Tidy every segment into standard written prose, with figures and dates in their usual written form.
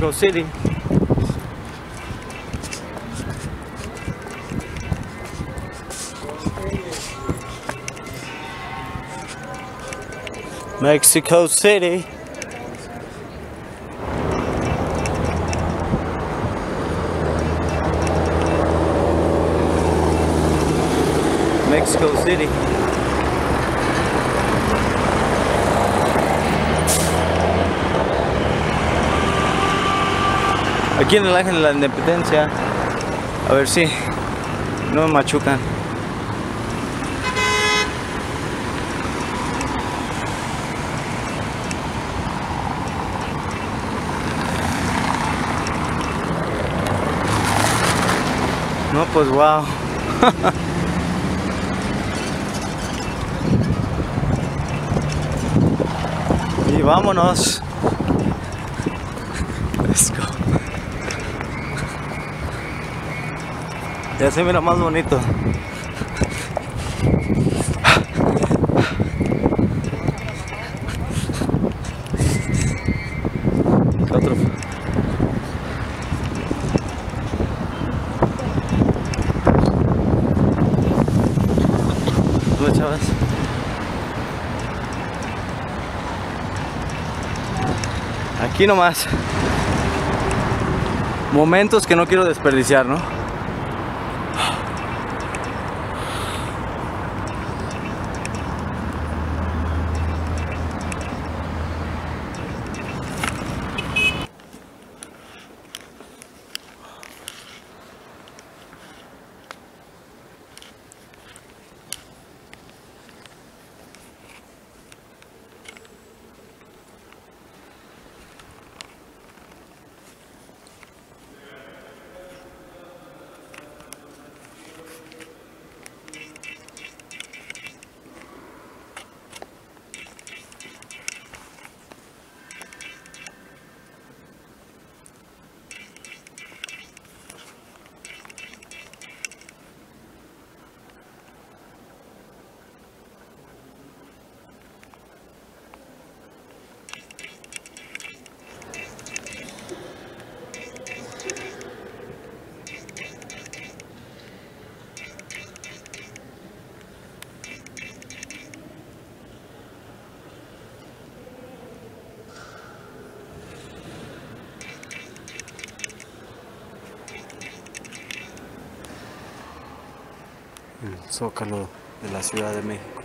Mexico City. Mexico City. Mexico City. Aquí en el Ángel de la Independencia. A ver si no me machucan. No, pues wow. Y vámonos. Let's go. Ya se mira más bonito. ¿Qué otro? ¿Tú, chavas? Aquí nomás. Momentos que no quiero desperdiciar, ¿no? El Zócalo de la Ciudad de México.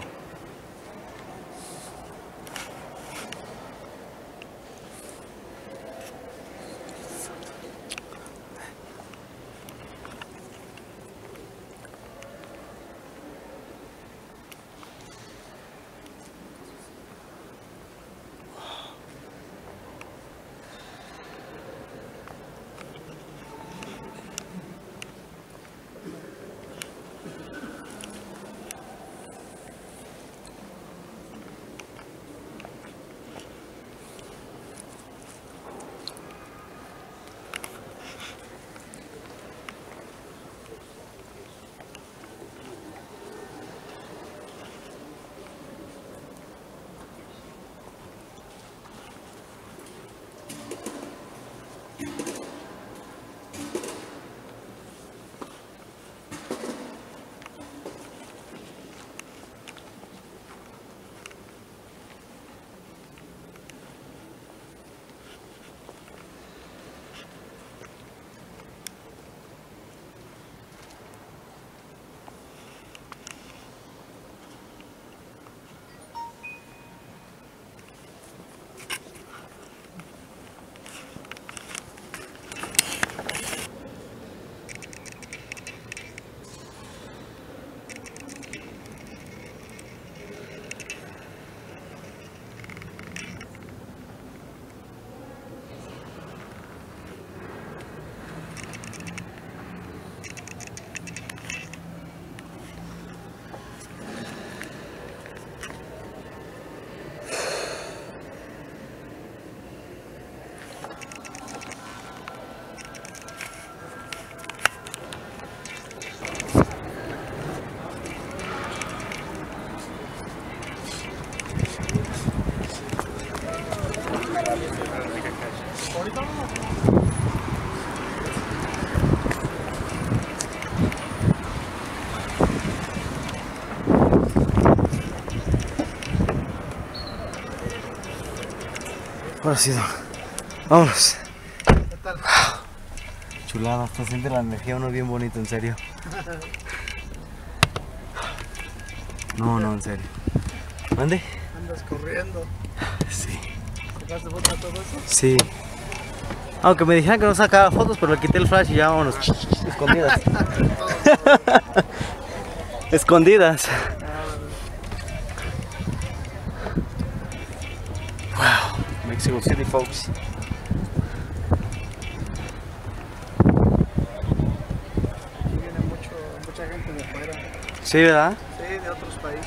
Ahora sí, Don. Vámonos. ¿Qué tal? Chulada, hasta siente la energía uno bien bonito, en serio. No, en serio. ¿Mande? Andas corriendo. Sí. ¿Sacaste foto de todo eso? Sí. Aunque me dijeron que no sacaba fotos, pero le quité el flash y ya vámonos. Escondidas. Escondidas. Wow. Mexico City, folks. Aquí viene mucha gente de afuera. Sí, ¿verdad? Sí, de otros países.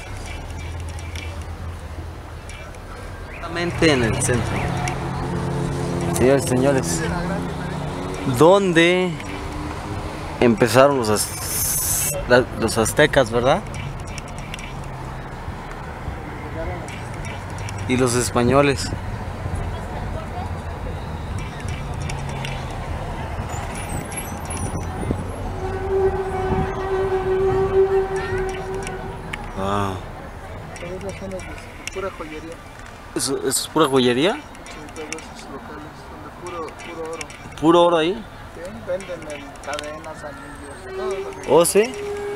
Exactamente en el centro. Señores, señores. ¿Dónde empezaron los aztecas, verdad? Y los españoles. Wow. Todas las zonas de pura joyería. ¿Eso es pura joyería? Sí, todos esos locales son de puro oro. ¿Puro oro ahí? Sí, venden en cadenas, anillos, todo lo que... ¿Oh, sí?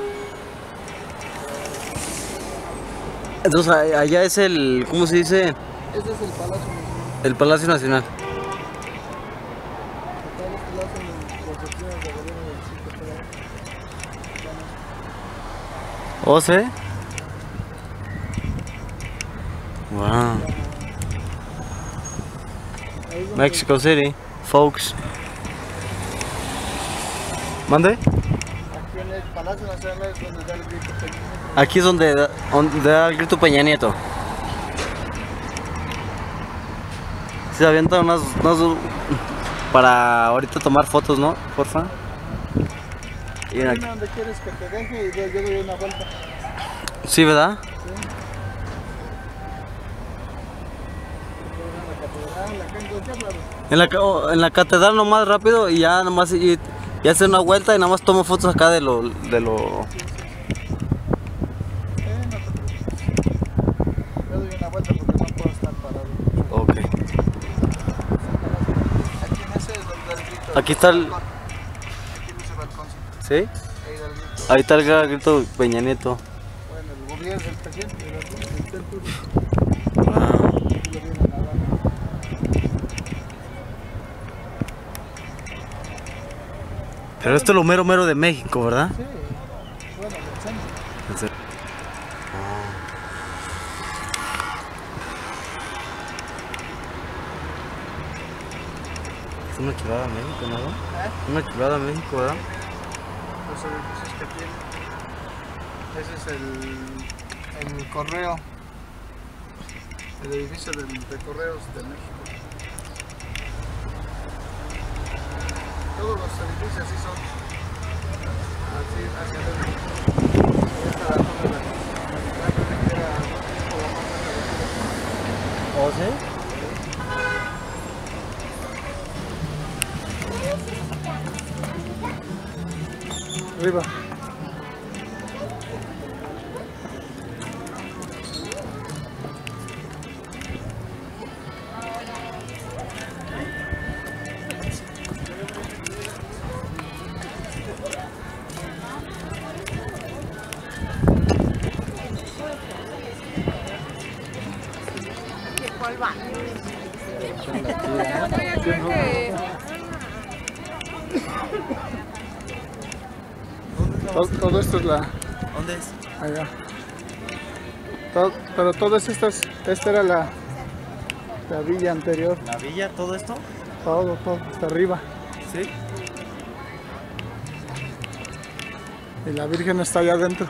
Entonces allá es el, ¿cómo se dice? Este es el Palacio Nacional. El Palacio Nacional. Acá los que lo hacen en las oficinas de gobierno del sitio federal. ¿Oh, sí? Wow. Ahí es donde- Mexico City, folks. ¿Mande? Aquí en el Palacio Nacional es donde da el grito pequeño. Aquí es donde da el grito Peña Nieto. Se avientan unas para ahorita tomar fotos, ¿no? Porfa. Y Dime aquí. donde quieres que te deje y yo doy una vuelta. Sí, ¿verdad? Sí. En la catedral, acá en cualquier lado. En la catedral nomás rápido y ya nomás y hacer una vuelta y nada más tomo fotos acá de lo. No te preocupes. Yo doy una vuelta porque no puedo estar parado. Ok. Aquí en ese es donde da el grito. Aquí está el- balcón. Aquí en ese balcóncito. ¿Sí? Ahí da el grito. Ahí está el grito Peña Nieto. Bueno, el gobierno, el presidente, el centro. Wow. Lo vienen a dar. Pero esto es lo mero mero de México, ¿verdad? Sí, bueno, el centro. Es una chulada México, ¿no? Una chulada México, ¿verdad? Los edificios que tiene. Ese es el correo. El edificio de correos de México. Todos los edificios así son. Así hacia adentro. Esta es la zona de la que era tipo la más grande de ¿Oh, sí? arriba. Al baño. Todo esto es la... ¿Dónde es? allá. Pero todo esto, esta era la villa anterior. ¿La villa, todo esto? Todo, hasta arriba. Sí. Y la Virgen está allá adentro.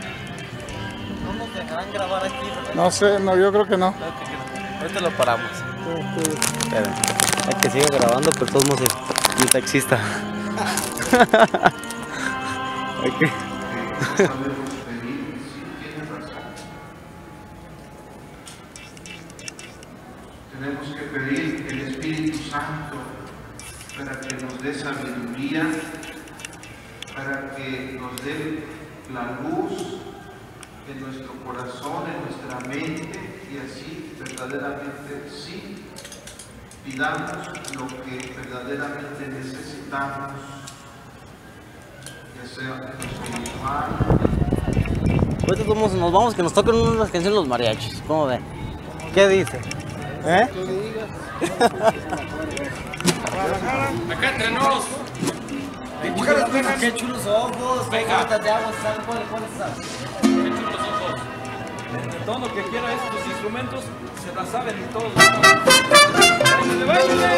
¿No nos dejarán grabar aquí? ¿Verdad? No sé, no, yo creo que no. Ahorita lo paramos. Espera, hay que siga grabando, pero todos modos un taxista. Hay que... Tenemos que pedir el Espíritu Santo para que nos dé sabiduría, para que nos dé la luz en nuestro corazón, en nuestra mente, y así verdaderamente sí pidamos lo que verdaderamente necesitamos, ya sea en lo espiritual. Ahorita todos nos vamos, que nos toquen unas canciones los mariachis. ¿Cómo ven? ¿Qué dice? ¿Eh? Acá entre nos. Qué chulos ojos. Venga. De agua, ¿sabes cuál es? Qué chulos los ojos. El tono que quiera estos instrumentos se la saben en todos los tonos. ¡Báilale, báilale!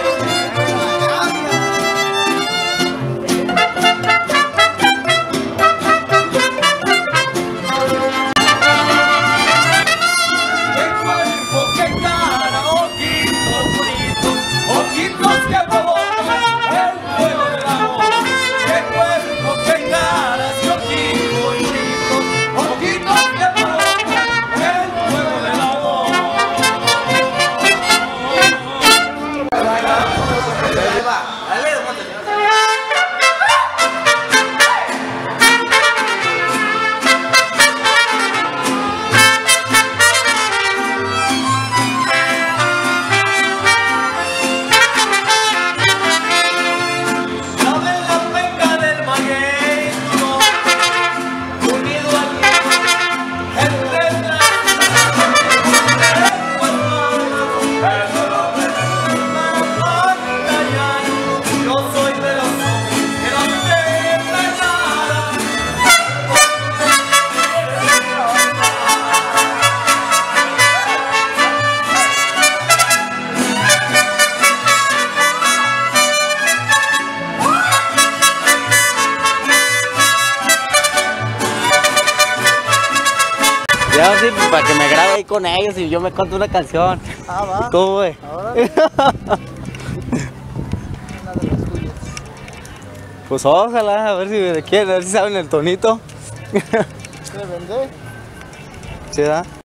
Ya sí, pues, para que me grabe ahí con ellos y yo me canto una canción. Ah, va. ¿Cómo ve? Ahora una de las tuyas. Pues ojalá, a ver si me quieren, a ver si saben el tonito. ¿Se vende? ¿Sí da?